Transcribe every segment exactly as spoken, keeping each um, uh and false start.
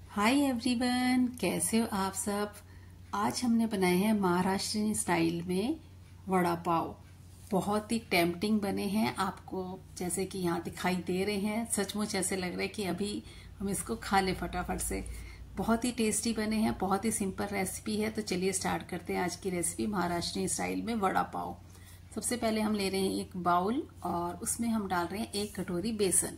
Hi everyone, कैसे हो आप सब। आज हमने बनाए हैं महाराष्ट्रियन स्टाइल में वड़ा पाव। बहुत ही टेम्पटिंग बने हैं, आपको जैसे कि यहाँ दिखाई दे रहे हैं। सचमुच ऐसे लग रहा है कि अभी हम इसको खा लें फटाफट से। बहुत ही टेस्टी बने हैं, बहुत ही सिंपल रेसिपी है। तो चलिए स्टार्ट करते हैं आज की रेसिपी महाराष्ट्रियन स्टाइल में वड़ा पाव। सबसे पहले हम ले रहे हैं एक बाउल और उसमें हम डाल रहे हैं एक कटोरी बेसन।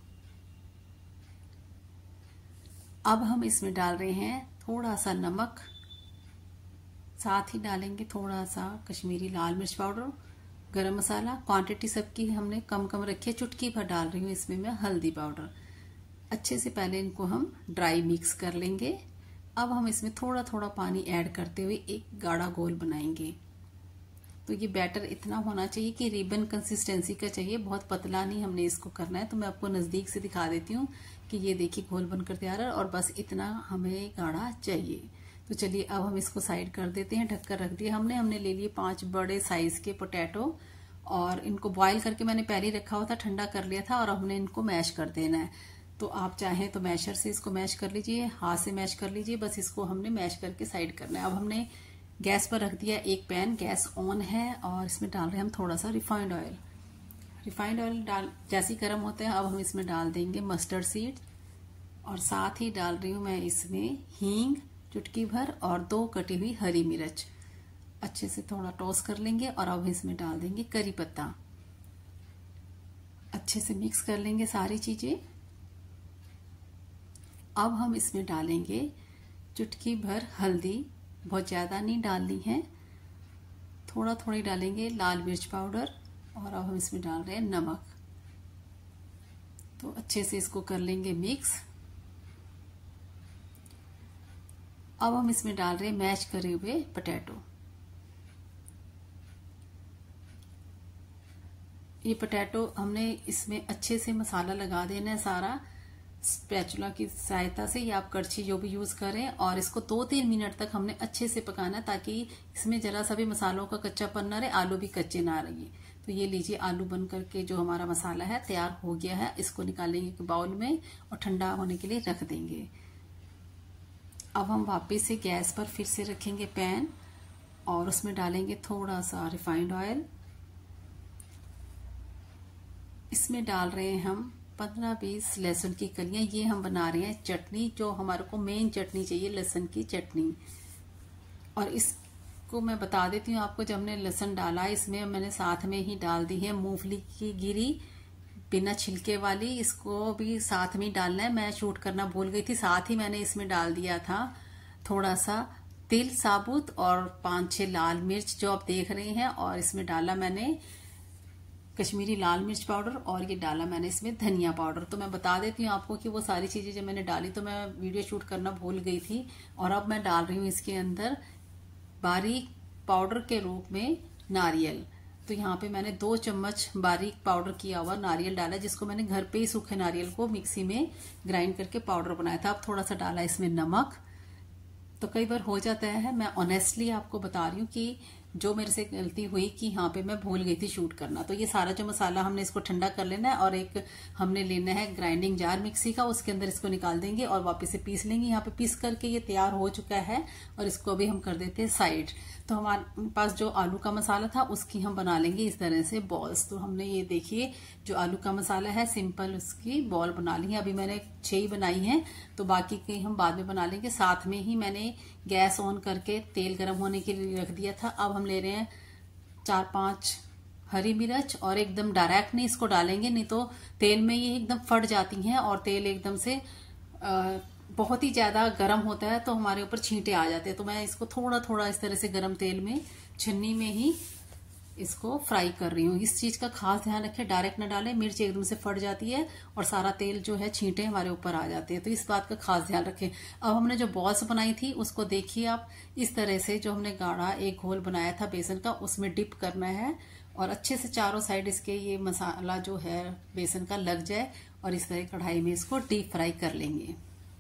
अब हम इसमें डाल रहे हैं थोड़ा सा नमक, साथ ही डालेंगे थोड़ा सा कश्मीरी लाल मिर्च पाउडर, गरम मसाला। क्वांटिटी सबकी हमने कम कम रखी है, चुटकी भर डाल रही हूँ इसमें मैं हल्दी पाउडर। अच्छे से पहले इनको हम ड्राई मिक्स कर लेंगे। अब हम इसमें थोड़ा थोड़ा पानी ऐड करते हुए एक गाढ़ा घोल बनाएंगे। तो ये बैटर इतना होना चाहिए कि रिबन कंसिस्टेंसी का चाहिए, बहुत पतला नहीं हमने इसको करना है। तो मैं आपको नजदीक से दिखा देती हूँ कि ये देखिए घोल बनकर तैयार है और बस इतना हमें गाढ़ा चाहिए। तो चलिए अब हम इसको साइड कर देते हैं। ढककर रख दिया हमने हमने ले लिए पांच बड़े साइज के पोटैटो और इनको बॉईल करके मैंने पहले ही रखा हुआ था, ठंडा कर लिया था और हमने इनको मैश कर देना है। तो आप चाहें तो मैशर से इसको मैश कर लीजिए, हाथ से मैश कर लीजिए, बस इसको हमने मैश करके साइड करना है। अब हमने गैस पर रख दिया एक पैन, गैस ऑन है और इसमें डाल रहे हैं हम थोड़ा सा रिफाइंड ऑयल। रिफाइंड ऑयल डाल जैसे ही गर्म होते हैं अब हम इसमें डाल देंगे मस्टर्ड सीड और साथ ही डाल रही हूं मैं इसमें हींग चुटकी भर और दो कटी हुई हरी मिर्च। अच्छे से थोड़ा टॉस कर लेंगे और अब इसमें डाल देंगे करी पत्ता। अच्छे से मिक्स कर लेंगे सारी चीजें। अब हम इसमें डालेंगे चुटकी भर हल्दी, बहुत ज्यादा नहीं डालनी है, थोड़ा थोड़ी डालेंगे लाल मिर्च पाउडर और अब हम इसमें डाल रहे हैं नमक। तो अच्छे से इसको कर लेंगे मिक्स। अब हम इसमें डाल रहे हैं मैश करे हुए पोटैटो। ये पोटैटो हमने इसमें अच्छे से मसाला लगा देना है सारा, स्पैचुला की सहायता से या आप कड़छी जो भी यूज करें। और इसको दो तीन मिनट तक हमने अच्छे से पकाना है ताकि इसमें जरा सा भी मसालों का कच्चापन ना रहे, आलू भी कच्चे ना रहे। तो ये लीजिए आलू बन करके जो हमारा मसाला है तैयार हो गया है। इसको निकालेंगे एक बाउल में और ठंडा होने के लिए रख देंगे। अब हम वापस से गैस पर फिर से रखेंगे पैन और उसमें डालेंगे थोड़ा सा रिफाइंड ऑयल। इसमें डाल रहे हैं हम पंद्रह बीस लहसुन की कलियां। ये हम बना रहे हैं चटनी, जो हमारे को मेन चटनी चाहिए लहसुन की चटनी। और इसको मैं बता देती हूँ आपको, जब हमने लहसुन डाला इसमें मैंने साथ में ही डाल दी है मूंगफली की गिरी बिना छिलके वाली, इसको भी साथ में ही डालना है। मैं शूट करना भूल गई थी, साथ ही मैंने इसमें डाल दिया था थोड़ा सा तिल साबुत और पांच छह लाल मिर्च जो आप देख रहे हैं। और इसमें डाला मैंने कश्मीरी लाल मिर्च पाउडर और ये डाला मैंने इसमें धनिया पाउडर। तो मैं बता देती हूँ आपको कि वो सारी चीजें जब मैंने डाली तो मैं वीडियो शूट करना भूल गई थी। और अब मैं डाल रही हूँ इसके अंदर बारीक पाउडर के रूप में नारियल। तो यहाँ पे मैंने दो चम्मच बारीक पाउडर किया हुआ नारियल डाला, जिसको मैंने घर पे ही सूखे नारियल को मिक्सी में ग्राइंड करके पाउडर बनाया था। अब थोड़ा सा डाला इसमें नमक। तो कई बार हो जाता है, मैं ऑनेस्टली आपको बता रही हूँ कि जो मेरे से गलती हुई कि यहाँ पे मैं भूल गई थी शूट करना। तो ये सारा जो मसाला हमने इसको ठंडा कर लेना है और एक हमने लेना है ग्राइंडिंग जार मिक्सी का, उसके अंदर इसको निकाल देंगे और वापस से पीस लेंगे। यहाँ पे पीस करके ये तैयार हो चुका है और इसको अभी हम कर देते हैं साइड। तो हमारे पास जो आलू का मसाला था उसकी हम बना लेंगे इस तरह से बॉल्स। तो हमने ये देखिए जो आलू का मसाला है सिंपल उसकी बॉल बना ली है। अभी मैंने छह ही बनाई है, तो बाकी की हम बाद में बना लेंगे। साथ में ही मैंने गैस ऑन करके तेल गर्म होने के लिए रख दिया था। अब हम ले रहे हैं चार पांच हरी मिर्च और एकदम डायरेक्ट नहीं इसको डालेंगे, नहीं तो तेल में ये एकदम फट जाती हैं और तेल एकदम से आ, बहुत ही ज्यादा गर्म होता है तो हमारे ऊपर छींटे आ जाते हैं। तो मैं इसको थोड़ा थोड़ा इस तरह से गर्म तेल में छन्नी में ही इसको फ्राई कर रही हूँ। इस चीज का खास ध्यान रखें, डायरेक्ट ना डालें, मिर्च एकदम से फट जाती है और सारा तेल जो है छींटे हमारे ऊपर आ जाते हैं। तो इस बात का खास ध्यान रखें। अब हमने जो बॉल्स बनाई थी उसको देखिए आप, इस तरह से जो हमने गाढ़ा एक घोल बनाया था बेसन का उसमें डिप करना है और अच्छे से चारों साइड इसके ये मसाला जो है बेसन का लग जाए और इस तरह कढ़ाई में इसको डीप फ्राई कर लेंगे।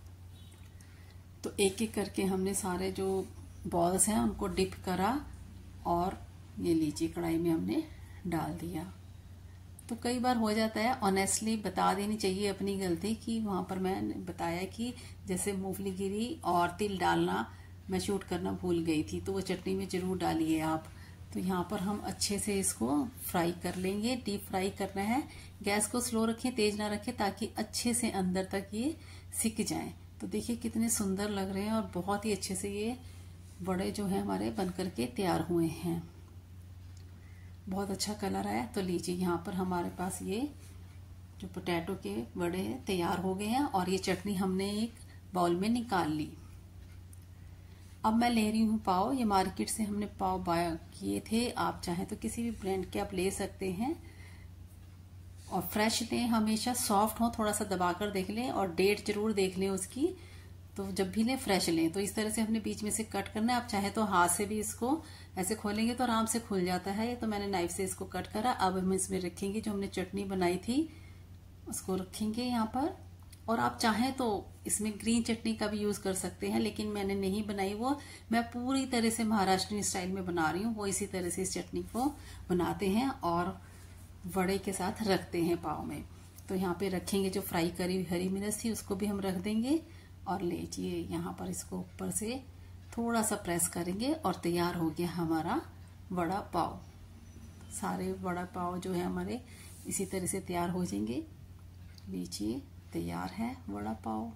तो एक एक करके हमने सारे जो बॉल्स हैं उनको डिप करा और ये लीजिए कढ़ाई में हमने डाल दिया। तो कई बार हो जाता है, ऑनेस्टली बता देनी चाहिए अपनी गलती कि वहाँ पर मैंने बताया कि जैसे मूंगफली गिरी और तिल डालना मैं शूट करना भूल गई थी, तो वो चटनी में ज़रूर डालिए आप। तो यहाँ पर हम अच्छे से इसको फ्राई कर लेंगे, डीप फ्राई करना है। गैस को स्लो रखें, तेज ना रखें, ताकि अच्छे से अंदर तक ये सिक जाए। तो देखिए कितने सुंदर लग रहे हैं और बहुत ही अच्छे से ये वड़े जो है हमारे बन करके तैयार हुए हैं। बहुत अच्छा कलर आया। तो लीजिए यहाँ पर हमारे पास ये जो पोटैटो के वड़े तैयार हो गए हैं और ये चटनी हमने एक बाउल में निकाल ली। अब मैं ले रही हूँ पाव। ये मार्केट से हमने पाव बाय किए थे, आप चाहें तो किसी भी ब्रांड के आप ले सकते हैं। और फ्रेश लें, हमेशा सॉफ्ट हो, थोड़ा सा दबाकर देख लें और डेट जरूर देख लें उसकी। तो जब भी लें फ्रेश लें। तो इस तरह से हमने बीच में से कट करना है। आप चाहे तो हाथ से भी इसको ऐसे खोलेंगे तो आराम से खुल जाता है। तो मैंने नाइफ से इसको कट करा। अब हम इसमें रखेंगे जो हमने चटनी बनाई थी, उसको रखेंगे यहाँ पर। और आप चाहें तो इसमें ग्रीन चटनी का भी यूज कर सकते हैं, लेकिन मैंने नहीं बनाई वो। मैं पूरी तरह से महाराष्ट्रीयन स्टाइल में बना रही हूँ। वो इसी तरह से इस चटनी को बनाते हैं और वड़े के साथ रखते हैं पाव में। तो यहाँ पे रखेंगे जो फ्राई करी हुई हरी मिर्च थी, उसको भी हम रख देंगे। और लीजिए यहाँ पर इसको ऊपर से थोड़ा सा प्रेस करेंगे और तैयार हो गया हमारा वड़ा पाव। सारे वड़ा पाव जो है हमारे इसी तरह से तैयार हो जाएंगे। लीजिए तैयार है वड़ा पाव।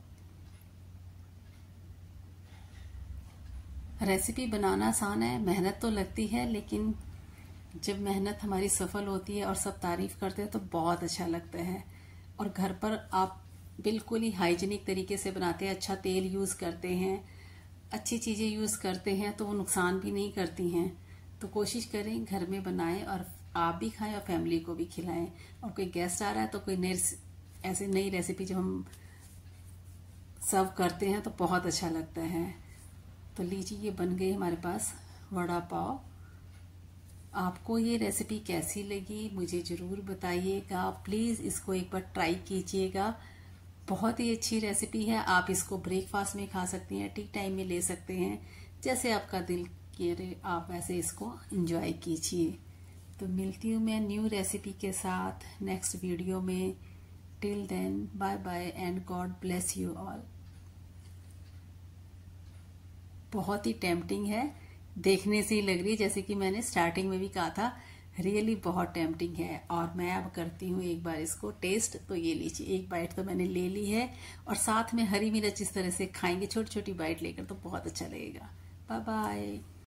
रेसिपी बनाना आसान है, मेहनत तो लगती है, लेकिन जब मेहनत हमारी सफल होती है और सब तारीफ करते हैं तो बहुत अच्छा लगता है। और घर पर आप बिल्कुल ही हाइजीनिक तरीके से बनाते हैं, अच्छा तेल यूज करते हैं, अच्छी चीजें यूज करते हैं, तो वो नुकसान भी नहीं करती हैं। तो कोशिश करें घर में बनाएं और आप भी खाएं और फैमिली को भी खिलाएं। और कोई गेस्ट आ रहा है तो कोई नई ऐसी नई रेसिपी जब हम सर्व करते हैं तो बहुत अच्छा लगता है। तो लीजिए ये बन गई हमारे पास वड़ा पाव। आपको ये रेसिपी कैसी लगी मुझे ज़रूर बताइएगा। प्लीज़ इसको एक बार ट्राई कीजिएगा। बहुत ही अच्छी रेसिपी है। आप इसको ब्रेकफास्ट में खा सकते हैं, टी टाइम में ले सकते हैं, जैसे आपका दिल करे आप वैसे इसको एंजॉय कीजिए। तो मिलती हूँ मैं न्यू रेसिपी के साथ नेक्स्ट वीडियो में। Till then bye bye and God bless you all. बहुत ही टेम्पटिंग है, देखने से ही लग रही है, जैसे कि मैंने स्टार्टिंग में भी कहा था, रियली बहुत टेम्पटिंग है। और मैं अब करती हूँ एक बार इसको टेस्ट। तो ये लीजिए एक बाइट तो मैंने ले ली है और साथ में हरी मिर्च इस तरह से खाएंगे छोटी छोटी बाइट लेकर तो बहुत अच्छा लगेगा। Bye bye.